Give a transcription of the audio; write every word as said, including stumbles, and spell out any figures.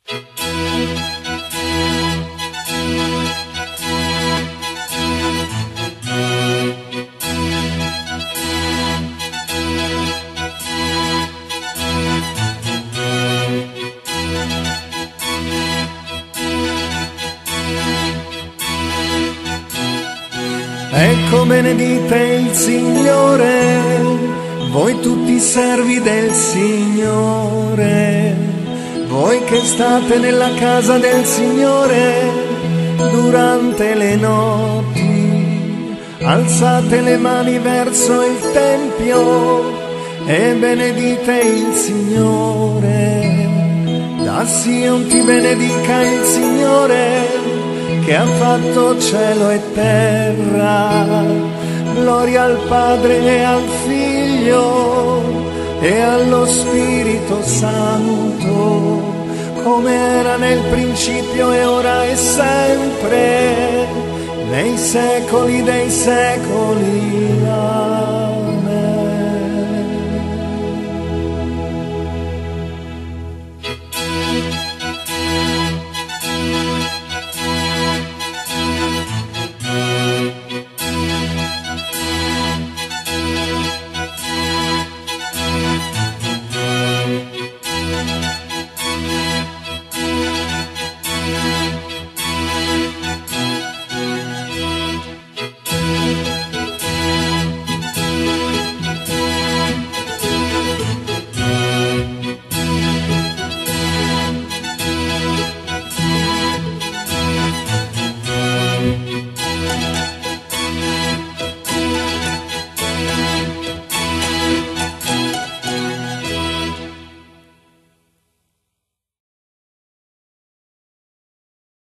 Ecco, benedite il Signore, voi tutti servi del Signore, voi che state nella casa del Signore durante le notti, alzate le mani verso il Tempio e benedite il Signore. Da Sion ti benedica il Signore, che ha fatto cielo e terra. Gloria al Padre e al Figlio e allo Spirito Santo, come era nel principio e ora e sempre, nei secoli dei secoli.